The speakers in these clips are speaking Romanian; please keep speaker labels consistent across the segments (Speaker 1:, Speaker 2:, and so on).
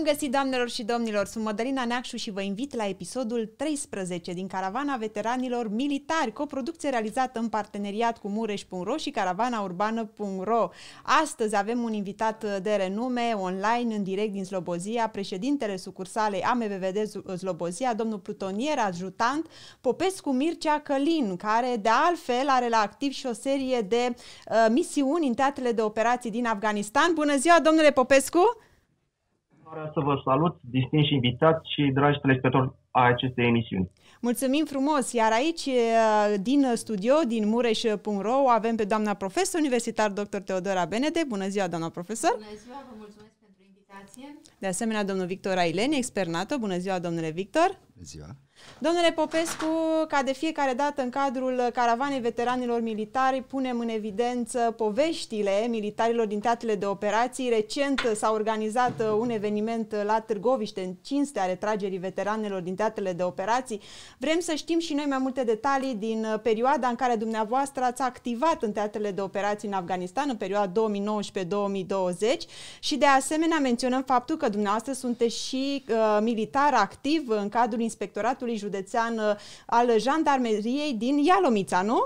Speaker 1: găsit, doamnelor și domnilor! Sunt Mădălina Neacșu și vă invit la episodul 13 din Caravana Veteranilor Militari, coproducție realizată în parteneriat cu Mureș.ro și caravanaurbană.ro. Astăzi avem un invitat de renume, online, în direct din Slobozia, președintele sucursalei AMVVD Slobozia, domnul plutonier ajutant Popescu Mircea Călin, care de altfel are la activ și o serie de misiuni în teatrele de operații din Afganistan. Bună ziua, domnule Popescu!
Speaker 2: Vreau să vă salut, distinși invitați și dragi telespectatori a acestei emisiuni.
Speaker 1: Mulțumim frumos! Iar aici, din studio, din Mureș.ro, avem pe doamna profesor universitar dr. Teodora Benede. Bună ziua, doamna profesor!
Speaker 3: Bună ziua, vă mulțumesc pentru invitație!
Speaker 1: De asemenea, domnul Victor Aileni, expert NATO. Bună ziua, domnule Victor!
Speaker 4: Bună ziua!
Speaker 1: Domnule Popescu, ca de fiecare dată în cadrul Caravanei Veteranilor Militari, punem în evidență poveștile militarilor din teatrele de operații. Recent s-a organizat un eveniment la Târgoviște în cinstea retragerii veteranilor din teatrele de operații. Vrem să știm și noi mai multe detalii din perioada în care dumneavoastră ați activat în teatrele de operații în Afganistan, în perioada 2019-2020, și de asemenea menționăm faptul că dumneavoastră sunteți și militar activ în cadrul Inspectoratului Județean al Jandarmeriei din Ialomița, nu?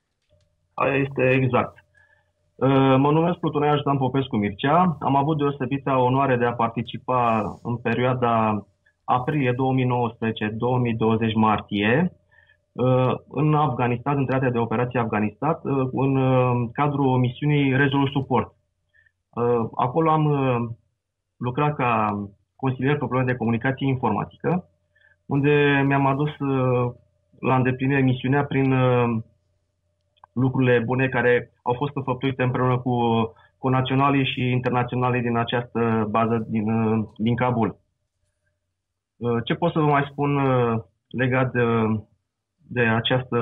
Speaker 2: Este exact. Mă numesc plutonier ajutant Popescu Mircea. Am avut deosebită onoare de a participa în perioada aprilie 2019-2020 martie în Afganistan, în teatre de operații Afganistan, în cadrul misiunii Resolute Support. Acolo am lucrat ca consilier pe probleme de comunicație informatică, unde mi-am adus la îndeplinire misiunea prin lucrurile bune care au fost înfăptuite împreună cu naționalii și internaționalii din această bază din Kabul. Ce pot să vă mai spun legat de această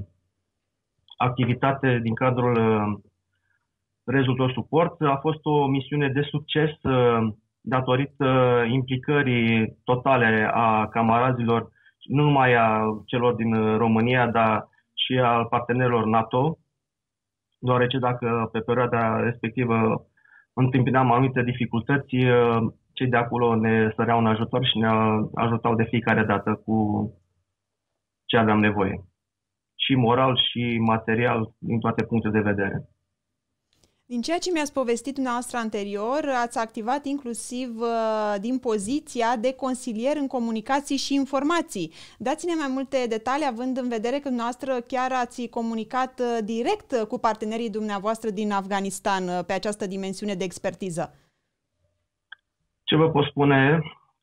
Speaker 2: activitate din cadrul Resolute Support? A fost o misiune de succes datorită implicării totale a camarazilor, nu numai a celor din România, dar și a partenerilor NATO, deoarece dacă pe perioada respectivă întâmpinam anumite dificultăți, cei de acolo ne săreau în ajutor și ne ajutau de fiecare dată cu ce aveam nevoie. Și moral și material, din toate punctele de vedere.
Speaker 1: Din ceea ce mi-ați povestit dumneavoastră anterior, ați activat inclusiv din poziția de consilier în comunicații și informații. Dați-ne mai multe detalii, având în vedere că dumneavoastră chiar ați comunicat direct cu partenerii dumneavoastră din Afganistan pe această dimensiune de expertiză.
Speaker 2: Ce vă pot spune?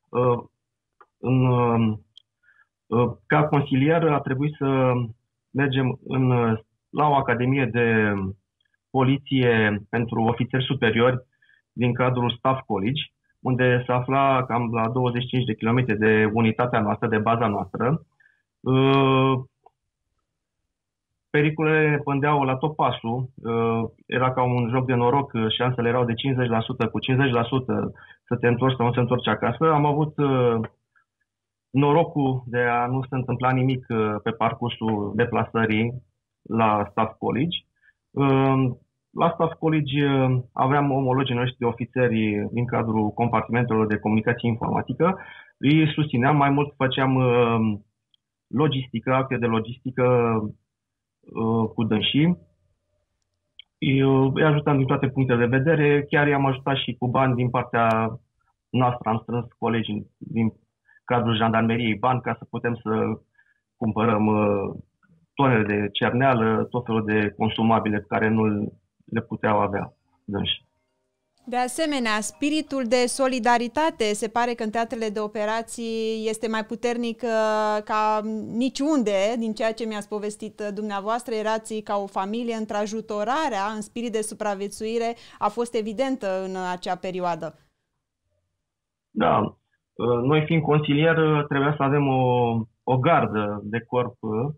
Speaker 2: Ca consilier a trebuit să mergem la o academie de poliție pentru ofițeri superiori din cadrul Staff College, unde se afla cam la 25 de kilometri de unitatea noastră, de baza noastră. Pericolele pândeau la tot pasul, era ca un joc de noroc, șansele erau de 50%, cu 50% să te întorci sau nu se întorci acasă. Am avut norocul de a nu se întâmpla nimic pe parcursul deplasării la Staff College. La Staff College aveam omologii noștri de ofițeri din cadrul compartimentelor de comunicație informatică. Îi susțineam, mai mult făceam logistică, acte de logistică cu dânsii. Îi ajutam din toate punctele de vedere, chiar i-am ajutat și cu bani din partea noastră. Am strâns colegii din cadrul jandarmeriei bani ca să putem să cumpărăm tonele de cerneală, tot felul de consumabile pe care nu le puteau avea dânsi.
Speaker 1: De asemenea, spiritul de solidaritate se pare că în teatrele de operații este mai puternic ca niciunde, din ceea ce mi-ați povestit dumneavoastră, erați ca o familie, întrajutorarea în spirit de supraviețuire a fost evidentă în acea perioadă.
Speaker 2: Da, noi fiind consilier trebuia să avem o gardă de corp.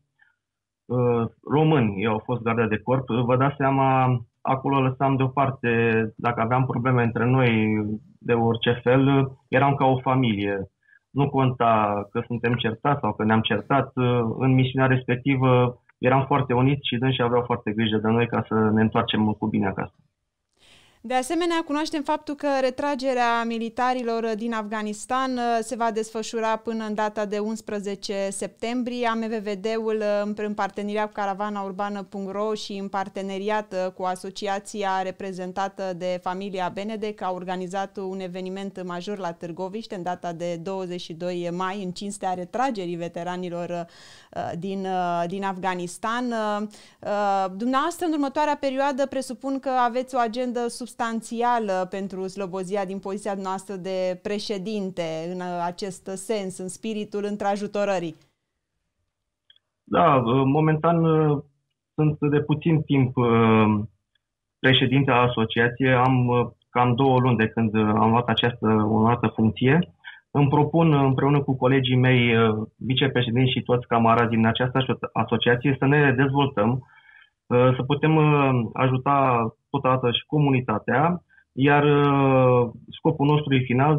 Speaker 2: Români au fost garda de corp. Vă dați seama, acolo lăsam deoparte, dacă aveam probleme între noi de orice fel, eram ca o familie. Nu conta că suntem certați sau că ne-am certat. În misiunea respectivă eram foarte uniți și dânsii aveau foarte grijă de noi ca să ne întoarcem cu bine acasă.
Speaker 1: De asemenea, cunoaștem faptul că retragerea militarilor din Afganistan se va desfășura până în data de 11 septembrie. AMVVD-ul, în parteneriat cu caravanaurbană.ro și în parteneriat cu asociația reprezentată de familia Benedek, a organizat un eveniment major la Târgoviște în data de 22 mai, în cinstea retragerii veteranilor din Afganistan. Dumneavoastră, în următoarea perioadă, presupun că aveți o agendă substanțială pentru Slobozia din poziția noastră de președinte în acest sens, în spiritul întrajutorării.
Speaker 2: Da, momentan sunt de puțin timp președinte al asociației. Am cam 2 luni de când am luat această funcție. Îmi propun împreună cu colegii mei, vicepreședinți și toți camarazii din această asociație, să ne dezvoltăm, să putem ajuta totodată și comunitatea, iar scopul nostru e final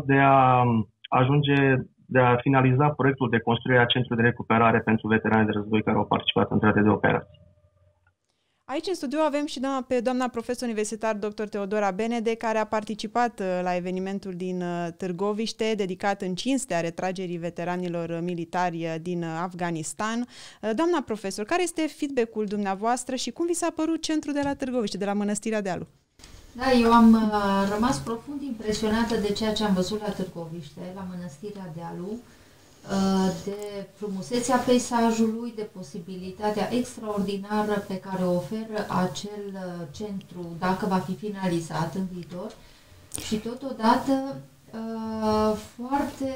Speaker 2: de a finaliza proiectul de construire a centrului de recuperare pentru veterani de război care au participat în teatre de operații.
Speaker 1: Aici în studio avem și pe doamna profesor universitar dr. Teodora Benedek, care a participat la evenimentul din Târgoviște, dedicat în cinstea retragerii veteranilor militari din Afganistan. Doamna profesor, care este feedback-ul dumneavoastră și cum vi s-a părut centrul de la Târgoviște, de la Mănăstirea Dealu?
Speaker 3: Da, eu am rămas profund impresionată de ceea ce am văzut la Târgoviște, la Mănăstirea Dealu, de frumusețea peisajului, de posibilitatea extraordinară pe care o oferă acel centru, dacă va fi finalizat în viitor, și totodată foarte,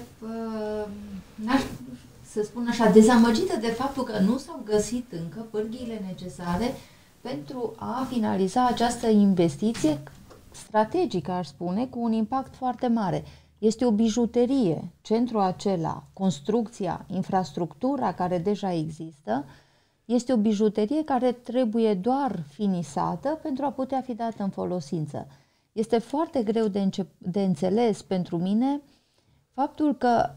Speaker 3: să spun așa, dezamăgită de faptul că nu s-au găsit încă pârghiile necesare pentru a finaliza această investiție strategică, aș spune, cu un impact foarte mare. Este o bijuterie, centrul acela, construcția, infrastructura care deja există, este o bijuterie care trebuie doar finisată pentru a putea fi dată în folosință. Este foarte greu de înțeles pentru mine faptul că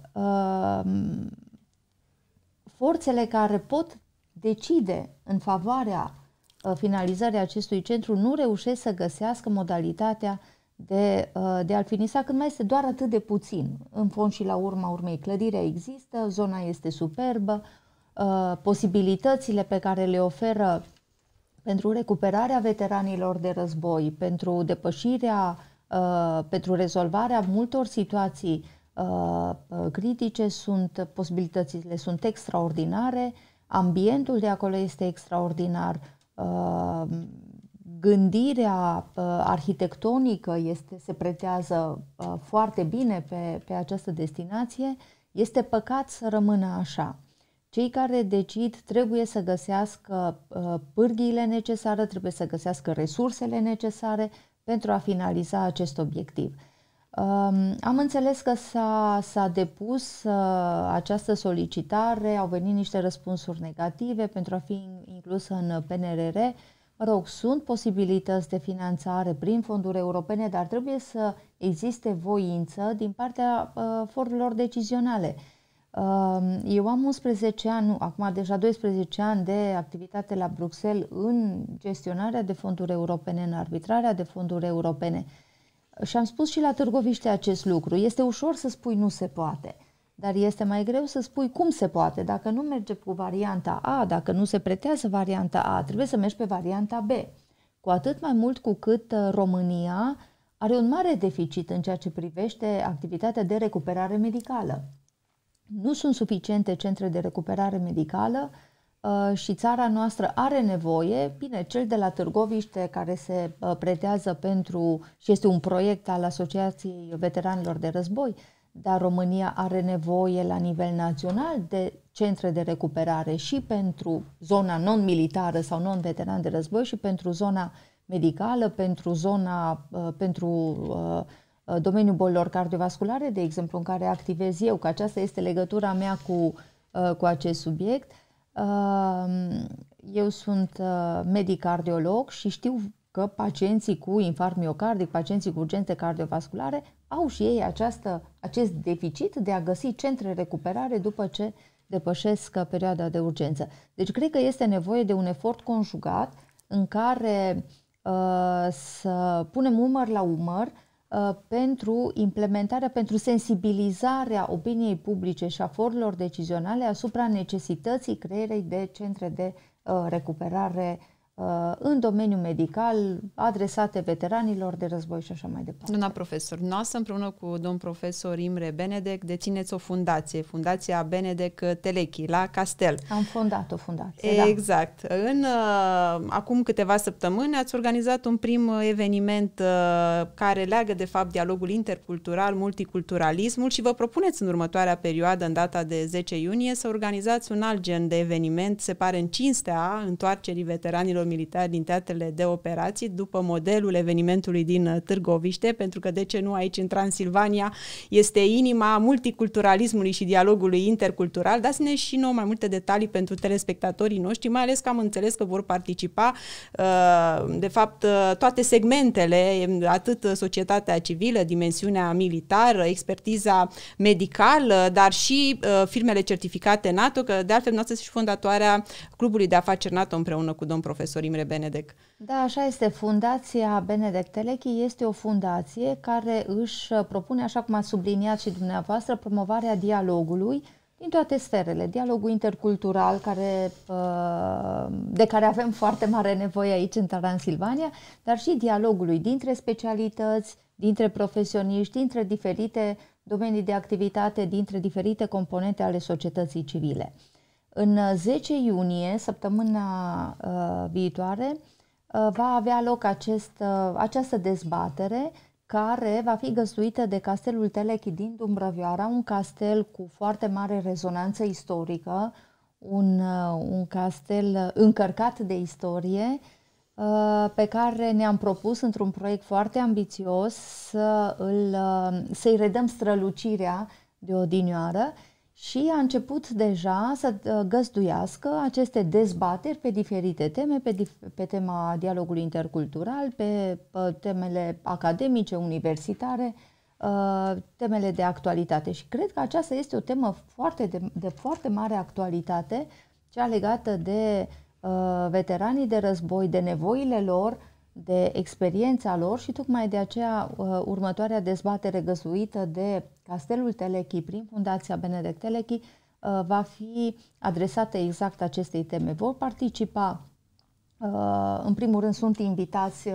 Speaker 3: forțele care pot decide în favoarea finalizării acestui centru nu reușesc să găsească modalitatea de a-l finisa când mai este doar atât de puțin. În fond și la urma urmei, clădirea există, zona este superbă, posibilitățile pe care le oferă pentru recuperarea veteranilor de război, pentru depășirea, pentru rezolvarea multor situații critice, posibilitățile sunt extraordinare, ambientul de acolo este extraordinar, gândirea arhitectonică se pretează foarte bine pe această destinație. Este păcat să rămână așa. Cei care decid trebuie să găsească pârghiile necesare, trebuie să găsească resursele necesare pentru a finaliza acest obiectiv. Am înțeles că s-a depus această solicitare, au venit niște răspunsuri negative pentru a fi inclusă în PNRR. Mă rog, sunt posibilități de finanțare prin fonduri europene, dar trebuie să existe voință din partea forurilor decizionale. Eu am 11 ani, acum deja 12 ani de activitate la Bruxelles în gestionarea de fonduri europene, în arbitrarea de fonduri europene. Și am spus și la Târgoviște acest lucru. Este ușor să spui nu se poate, dar este mai greu să spui cum se poate. Dacă nu merge cu varianta A, dacă nu se pretează varianta A, trebuie să mergi pe varianta B. Cu atât mai mult cu cât România are un mare deficit în ceea ce privește activitatea de recuperare medicală. Nu sunt suficiente centre de recuperare medicală și țara noastră are nevoie, bine, cel de la Târgoviște care se pretează pentru și este un proiect al Asociației Veteranilor de Război, dar România are nevoie la nivel național de centre de recuperare și pentru zona non-militară sau non-veteran de război și pentru zona medicală, pentru domeniul bolilor cardiovasculare, de exemplu, în care activez eu, că aceasta este legătura mea cu acest subiect. Eu sunt medic cardiolog și știu că pacienții cu infarct miocardic, pacienții cu urgențe cardiovasculare au și ei acest deficit de a găsi centre de recuperare după ce depășesc perioada de urgență. Deci cred că este nevoie de un efort conjugat în care să punem umăr la umăr pentru implementarea, pentru sensibilizarea opiniei publice și a forurilor decizionale asupra necesității creierii de centre de recuperare în domeniul medical, adresate veteranilor de război și așa mai departe.
Speaker 1: Doamna profesor, noastră împreună cu domn profesor Imre Benedek dețineți o fundație, Fundația Benedek Telechi, la Castel.
Speaker 3: Am fondat o fundație,
Speaker 1: exact. Da. Acum câteva săptămâni ați organizat un prim eveniment care leagă de fapt dialogul intercultural, multiculturalismul și vă propuneți în următoarea perioadă, în data de 10 iunie, să organizați un alt gen de eveniment, se pare în cinstea întoarcerii veteranilor militari din teatrele de operații, după modelul evenimentului din Târgoviște, pentru că, de ce nu, aici în Transilvania este inima multiculturalismului și dialogului intercultural. Dați-ne și nouă mai multe detalii pentru telespectatorii noștri, mai ales că am înțeles că vor participa de fapt toate segmentele, atât societatea civilă, dimensiunea militară, expertiza medicală, dar și firmele certificate NATO, că de altfel noastră și fondatoarea Clubului de Afaceri NATO împreună cu domn profesor Imre Benedek.
Speaker 3: Da, așa este. Fundația Benedek Telechi este o fundație care își propune, așa cum a subliniat și dumneavoastră, promovarea dialogului din toate sferele. Dialogul intercultural, de care avem foarte mare nevoie aici în Transilvania, dar și dialogului dintre specialități, dintre profesioniști, dintre diferite domenii de activitate, dintre diferite componente ale societății civile. În 10 iunie, săptămâna viitoare, va avea loc această dezbatere care va fi găzduită de Castelul Telechi din Dumbrăvioara, un castel cu foarte mare rezonanță istorică, un castel încărcat de istorie, pe care ne-am propus într-un proiect foarte ambițios să-i redăm strălucirea de odinioară. Și a început deja să găzduiască aceste dezbateri pe diferite teme, pe tema dialogului intercultural, pe temele academice, universitare, temele de actualitate. Și cred că aceasta este o temă de foarte mare actualitate, cea legată de veteranii de război, de nevoile lor, de experiența lor și tocmai de aceea următoarea dezbatere găzduită de Castelul Telechi prin Fundația Benedek Telechi va fi adresată exact acestei teme. Vor participa, în primul rând sunt invitați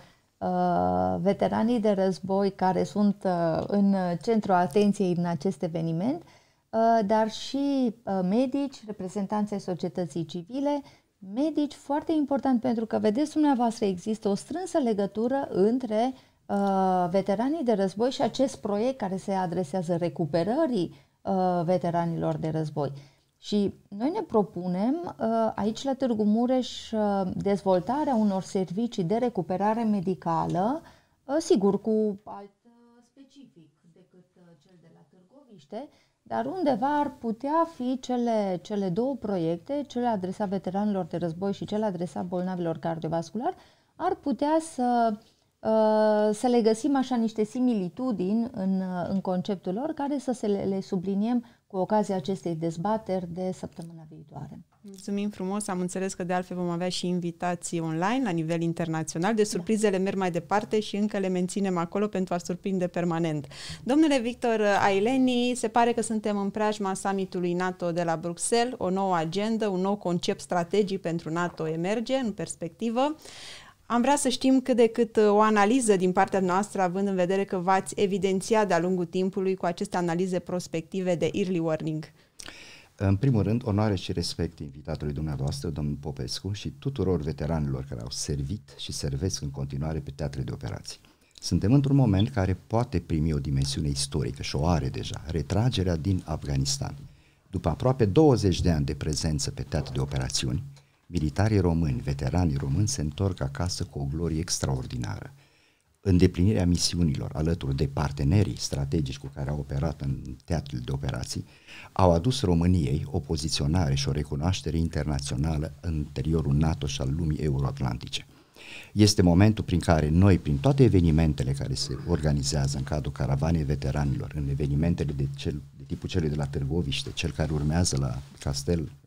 Speaker 3: veteranii de război care sunt în centrul atenției în acest eveniment, dar și medici, reprezentanți ai societății civile, medici, foarte important, pentru că, vedeți dumneavoastră, există o strânsă legătură între veteranii de război și acest proiect care se adresează recuperării veteranilor de război. Și noi ne propunem aici la Târgu Mureș dezvoltarea unor servicii de recuperare medicală, sigur cu alt specific decât cel de la Târgoviște, dar undeva ar putea fi cele două proiecte, cele adresate veteranilor de război și cele adresate bolnavilor cardiovascular, ar putea să le găsim așa niște similitudini în conceptul lor, care să le subliniem cu ocazia acestei dezbateri de săptămâna viitoare.
Speaker 1: Mulțumim frumos, am înțeles că de altfel vom avea și invitații online la nivel internațional, de surprizele merg mai departe și încă le menținem acolo pentru a surprinde permanent. Domnule Victor Aileni, se pare că suntem în preajma summitului NATO de la Bruxelles, o nouă agendă, un nou concept strategic pentru NATO emerge în perspectivă. Am vrea să știm cât de cât o analiză din partea noastră, având în vedere că v-ați evidențiat de-a lungul timpului cu aceste analize prospective de early warning.
Speaker 4: În primul rând, onoare și respect invitatului dumneavoastră, domnul Popescu, și tuturor veteranilor care au servit și servesc în continuare pe teatre de operații. Suntem într-un moment care poate primi o dimensiune istorică și o are deja, retragerea din Afganistan. După aproape 20 de ani de prezență pe teatre de operațiuni, militarii români, veteranii români se întorc acasă cu o glorie extraordinară. Îndeplinirea misiunilor alături de partenerii strategici cu care au operat în teatrele de operații au adus României o poziționare și o recunoaștere internațională în interiorul NATO și al lumii euroatlantice. Este momentul prin care noi, prin toate evenimentele care se organizează în cadrul Caravanei Veteranilor, în evenimentele de tipul celui de la Târgoviște, cel care urmează la Castel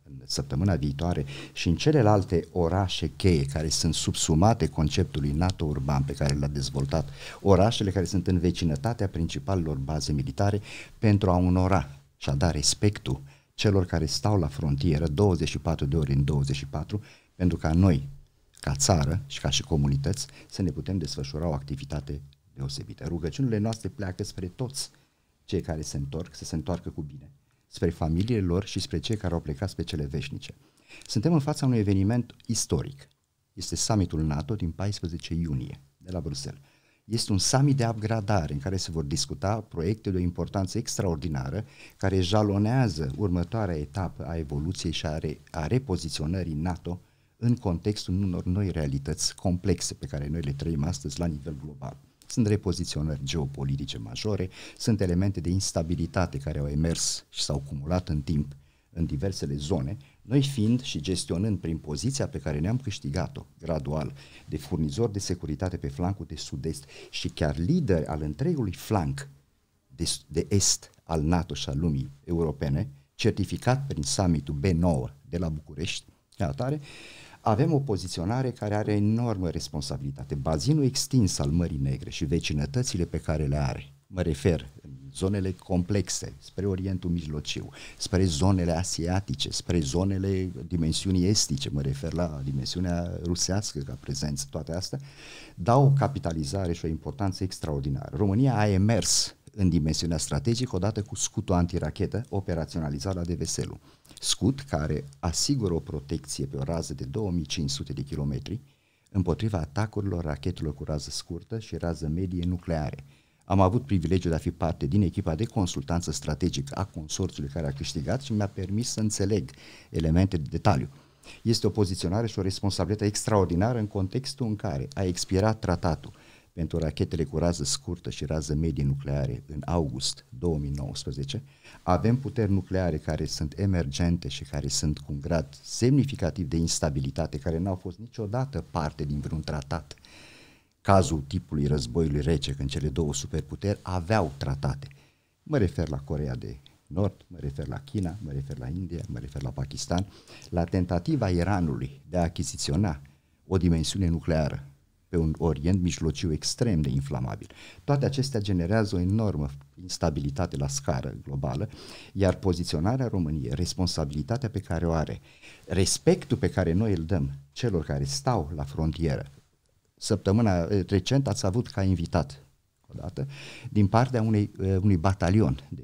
Speaker 4: în săptămâna viitoare și în celelalte orașe cheie care sunt subsumate conceptului NATO urban pe care l-a dezvoltat, orașele care sunt în vecinătatea principalelor baze militare, pentru a onora și a da respectul celor care stau la frontieră 24 de ore în 24, pentru ca noi, ca țară și ca și comunități, să ne putem desfășura o activitate deosebită. Rugăciunile noastre pleacă spre toți cei care se întorc, să se întoarcă cu bine, spre familiile lor și spre cei care au plecat spre cele veșnice. Suntem în fața unui eveniment istoric. Este summitul NATO din 14 iunie de la Bruxelles. Este un summit de upgradare în care se vor discuta proiecte de o importanță extraordinară care jalonează următoarea etapă a evoluției și a repoziționării NATO în contextul unor noi realități complexe pe care noi le trăim astăzi la nivel global. Sunt repoziționări geopolitice majore, sunt elemente de instabilitate care au emers și s-au cumulat în timp în diversele zone, noi fiind și gestionând prin poziția pe care ne-am câștigat-o gradual de furnizor de securitate pe flancul de sud-est și chiar lider al întregului flanc de est al NATO și al lumii europene, certificat prin summitul B9 de la București, ca atare, avem o poziționare care are enormă responsabilitate. Bazinul extins al Mării Negre și vecinătățile pe care le are, mă refer în zonele complexe, spre Orientul Mijlociu, spre zonele asiatice, spre zonele dimensiunii estice, mă refer la dimensiunea rusească ca prezență, toate astea, dau o capitalizare și o importanță extraordinară. România a emers în dimensiunea strategică odată cu scutul antirachetă operaționalizat la Deveselu. Scut care asigură o protecție pe o rază de 2500 de kilometri împotriva atacurilor rachetelor cu rază scurtă și rază medie nucleare. Am avut privilegiul de a fi parte din echipa de consultanță strategică a consorțiului care a câștigat și mi-a permis să înțeleg elemente de detaliu. Este o poziționare și o responsabilitate extraordinară în contextul în care a expirat tratatul pentru rachetele cu rază scurtă și rază medie nucleare în august 2019. Avem puteri nucleare care sunt emergente și care sunt cu un grad semnificativ de instabilitate, care n-au fost niciodată parte din vreun tratat. Cazul tipului războiului rece, când cele două superputeri aveau tratate. Mă refer la Coreea de Nord, mă refer la China, mă refer la India, mă refer la Pakistan, la tentativa Iranului de a achiziționa o dimensiune nucleară pe un Orient Mijlociu extrem de inflamabil. Toate acestea generează o enormă instabilitate la scară globală, iar poziționarea României, responsabilitatea pe care o are, respectul pe care noi îl dăm celor care stau la frontieră. Săptămâna recent ați avut ca invitat odată din partea unui batalion de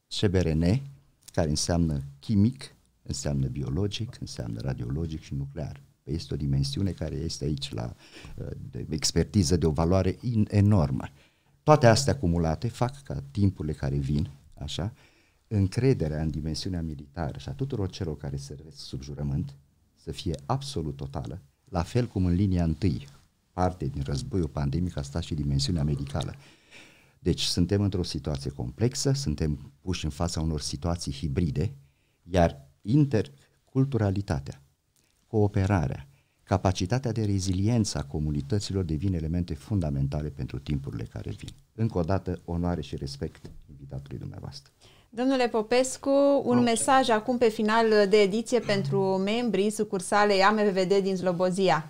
Speaker 4: CBRN, care înseamnă chimic, înseamnă biologic, înseamnă radiologic și nuclear. Este o dimensiune care este aici la de expertiză de o valoare enormă. Toate astea acumulate fac ca timpurile care vin, așa, încrederea în dimensiunea militară și a tuturor celor care servesc sub jurământ să fie absolut totală, la fel cum în linia întâi, parte din războiul pandemic, a stat și dimensiunea medicală. Deci suntem într-o situație complexă, suntem puși în fața unor situații hibride, iar interculturalitatea, cooperarea, capacitatea de reziliență a comunităților devin elemente fundamentale pentru timpurile care vin. Încă o dată, onoare și respect invitatului dumneavoastră.
Speaker 1: Domnule Popescu, un mesaj acum pe final de ediție pentru membrii sucursalei AMVVD din Slobozia.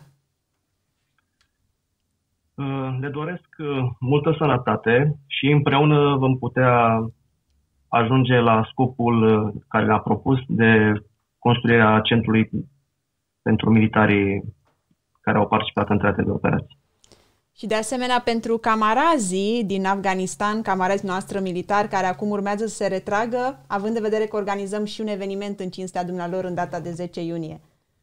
Speaker 2: Le doresc multă sănătate și împreună vom putea ajunge la scopul care ne-a propus de construirea centrului pentru militarii care au participat în teatre de operații.
Speaker 1: Și de asemenea pentru camarazii din Afganistan, camarazii noastre militari care acum urmează să se retragă, având în vedere că organizăm și un eveniment în cinstea dumnealor în data de 10 iunie.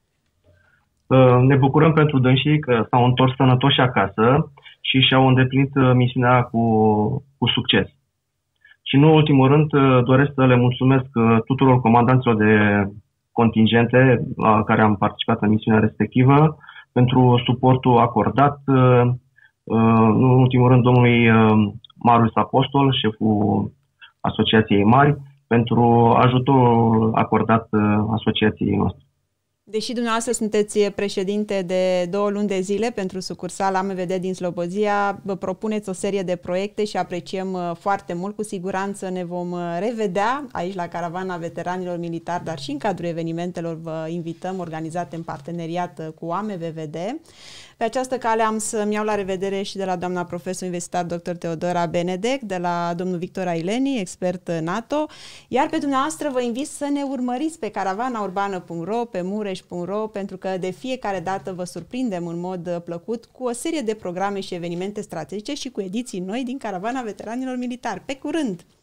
Speaker 2: Ne bucurăm pentru dânsii că s-au întors sănătoși acasă și și-au îndeplinit misiunea cu succes. Și în ultimul rând doresc să le mulțumesc tuturor comandanților de contingente la care am participat în misiunea respectivă pentru suportul acordat, în ultimul rând domnului Marius Apostol, șeful Asociației Mari, pentru ajutorul acordat asociației noastre.
Speaker 1: Deși dumneavoastră sunteți președinte de 2 luni de zile pentru sucursala AMVD din Slobozia, vă propuneți o serie de proiecte și apreciem foarte mult. Cu siguranță ne vom revedea aici la Caravana Veteranilor Militari, dar și în cadrul evenimentelor vă invităm, organizate în parteneriat cu AMVVD. Pe această cale am să-mi iau la revedere și de la doamna profesor universitar dr. Teodora Benedek, de la domnul Victor Aileni, expert NATO, iar pe dumneavoastră vă invit să ne urmăriți pe caravanaurbană.ro, pe mureș.ro, pentru că de fiecare dată vă surprindem în mod plăcut cu o serie de programe și evenimente strategice și cu ediții noi din Caravana Veteranilor Militari. Pe curând!